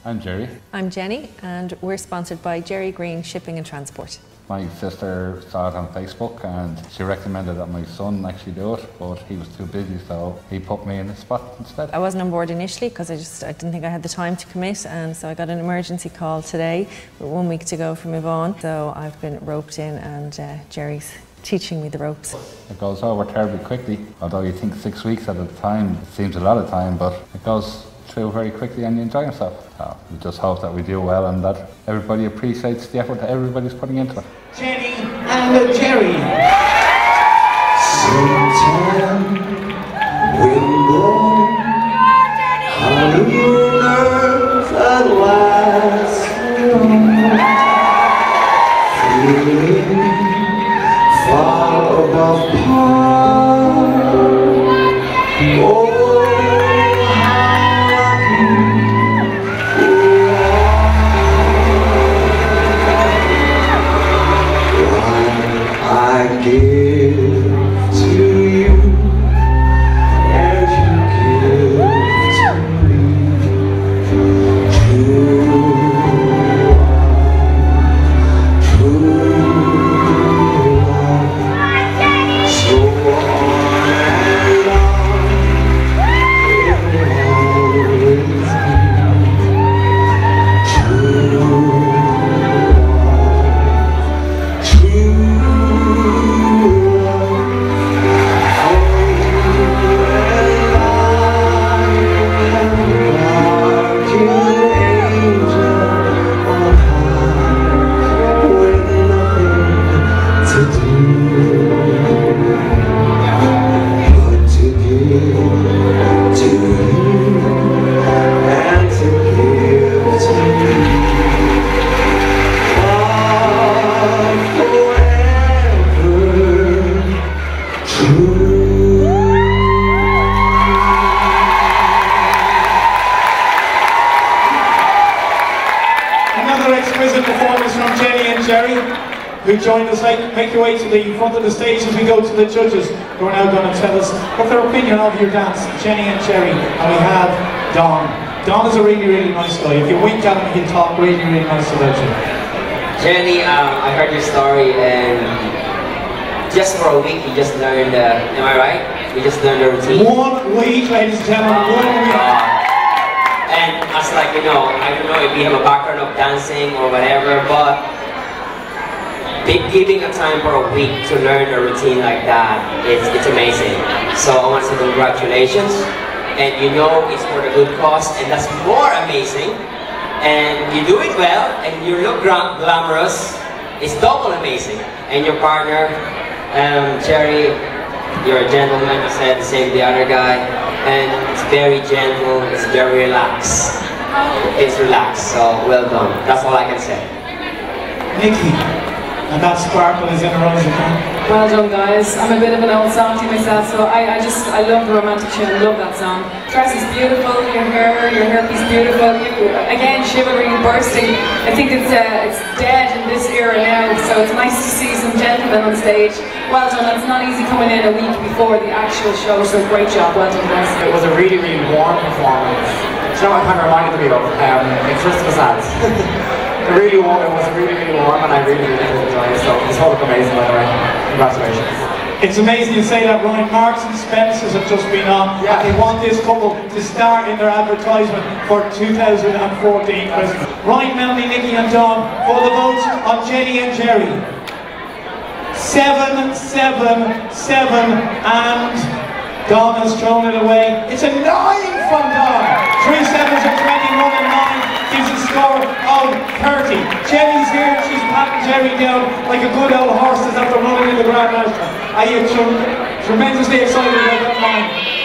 I'm Jerry. I'm Jenny, and we're sponsored by Jerry Green Shipping and Transport. My sister saw it on Facebook and she recommended that my son actually do it, but he was too busy, so he put me in the spot instead. I wasn't on board initially because I didn't think I had the time to commit, and so I got an emergency call today with 1 week to go for Move On. So I've been roped in, and Jerry's teaching me the ropes. It goes over terribly quickly, although you think 6 weeks at a time, it seems a lot of time, but it goes through very quickly and you enjoy yourself. So we just hope that we do well and that everybody appreciates the effort that everybody's putting into it. Jenny and Jerry. Sometime we'll go on earth at last, feeling far above par. Oh, I give to you and you give to me. True love, so on and on, it will always be true. Another exquisite performance from Jenny and Jerry, who joined us. Make your way to the front of the stage as we go to the judges, who are now going to tell us what their opinion of your dance. Jenny and Jerry, and we have Don. Don is a really, really nice guy. If you wink at him, he'll talk really, really nice about you. Jenny, I heard your story, and just for a week you just learned, am I right? You just learned the routine? 1 week, ladies and gentlemen, 1 week. And I was like, I don't know if you have a background of dancing or whatever, but giving a time for a week to learn a routine like that, it's amazing. So I want to say congratulations. And it's for the good cause, and that's more amazing. And you do it well, and you look glamorous. It's double amazing. And your partner, Jerry, you're a gentleman, I said the same the other guy. And it's very gentle, it's very relaxed. It's relaxed, so well done. That's all I can say. Nikki, and that sparkle is in her eyes again. Well done, guys. I'm a bit of an old softie myself, so I love the romantic tune, I love that song. Dress is beautiful, your hairpiece beautiful. Again, chivalry bursting. I think it's dead in this era now, so it's nice to see some gentlemen on stage. Well done, it's not easy coming in a week before the actual show, so great job, well done, guys. It was a really, really warm performance. Do you know what it kind of reminded me of? In Christmas ads. It was really, really warm, and I really, really enjoyed it, so it's all amazing, by the way. Congratulations. It's amazing you say that, Ryan. Marks and Spencers have just been on. Yeah. And they want this couple to start in their advertisement for 2014 Christmas. Ryan, Melanie, Nikki and Don for the votes on Jenny and Jerry. 7, 7, 7, and Don has thrown it away. It's a 9 from Don. 3 sevens are 21 and 9 gives a score of 30. Jenny's here, she's patting Jerry down like a good old horse that's after running in the Grand National. Are you tremendously excited about that line?